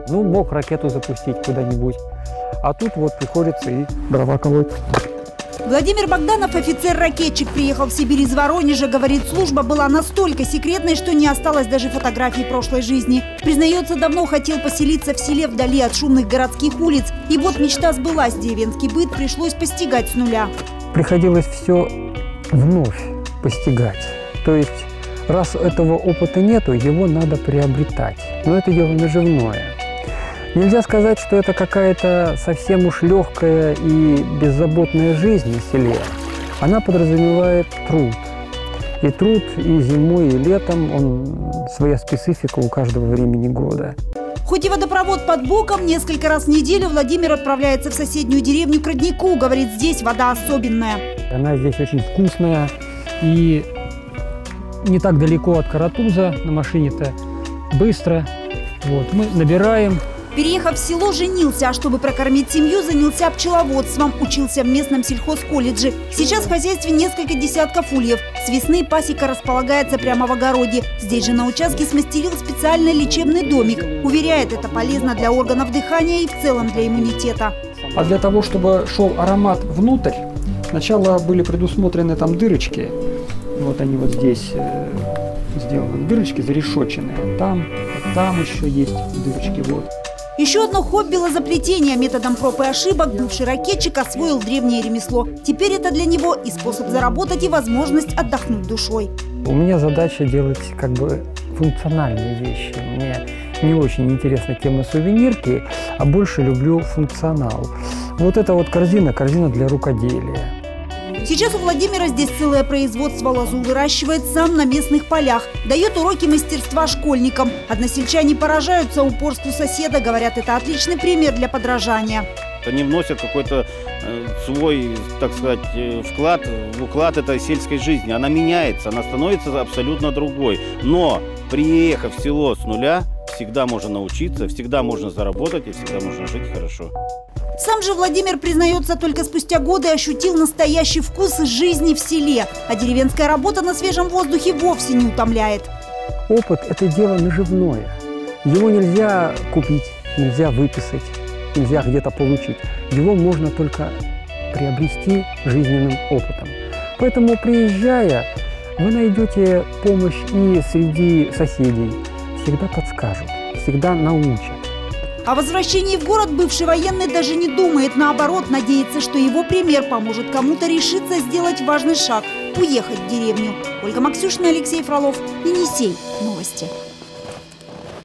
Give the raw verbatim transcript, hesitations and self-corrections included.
Ну, мог ракету запустить куда-нибудь. А тут вот приходится и дрова колоть. Владимир Богданов, офицер-ракетчик, приехал в Сибирь из Воронежа. Говорит, служба была настолько секретной, что не осталось даже фотографий прошлой жизни. Признается, давно хотел поселиться в селе вдали от шумных городских улиц. И вот мечта сбылась, деревенский быт пришлось постигать с нуля. Приходилось все вновь постигать. То есть, раз этого опыта нету, его надо приобретать. Но это дело наживное. Нельзя сказать, что это какая-то совсем уж легкая и беззаботная жизнь на селе. Она подразумевает труд. И труд и зимой, и летом, он своя специфика у каждого времени года. Хоть и водопровод под боком, несколько раз в неделю Владимир отправляется в соседнюю деревню к роднику. Говорит, здесь вода особенная. Она здесь очень вкусная и не так далеко от Каратуза. На машине-то быстро. Вот, мы набираем. Переехав в село, женился, а чтобы прокормить семью, занялся пчеловодством, учился в местном сельхозколледже. Сейчас в хозяйстве несколько десятков ульев. С весны пасека располагается прямо в огороде. Здесь же на участке смастерил специальный лечебный домик. Уверяет, это полезно для органов дыхания и в целом для иммунитета. А для того, чтобы шел аромат внутрь, сначала были предусмотрены там дырочки. Вот они вот здесь э, сделаны. Дырочки зарешоченные. Там, там еще есть дырочки. Вот. Еще одно хобби – лозоплетение. Методом проб и ошибок бывший ракетчик освоил древнее ремесло. Теперь это для него и способ заработать, и возможность отдохнуть душой. У меня задача делать как бы функциональные вещи. Мне не очень интересна тема сувенирки, а больше люблю функционал. Вот эта вот корзина, корзина для рукоделия. Сейчас у Владимира здесь целое производство. Лозу выращивает сам на местных полях. Дает уроки мастерства школьникам. Односельчане поражаются упорству соседа. Говорят, это отличный пример для подражания. Они вносят какой-то э, свой, так сказать, э, вклад в уклад этой сельской жизни. Она меняется, она становится абсолютно другой. Но, приехав в село с нуля, всегда можно научиться, всегда можно заработать и всегда можно жить хорошо. Сам же Владимир, признается, только спустя годы ощутил настоящий вкус жизни в селе. А деревенская работа на свежем воздухе вовсе не утомляет. Опыт – это дело наживное. Его нельзя купить, нельзя выписать, нельзя где-то получить. Его можно только приобрести жизненным опытом. Поэтому, приезжая, вы найдете помощь и среди соседей. Всегда подскажут, всегда научат. О возвращении в город бывший военный даже не думает. Наоборот, надеется, что его пример поможет кому-то решиться сделать важный шаг – уехать в деревню. Ольга Максюшина, Алексей Фролов, Енисей. Новости.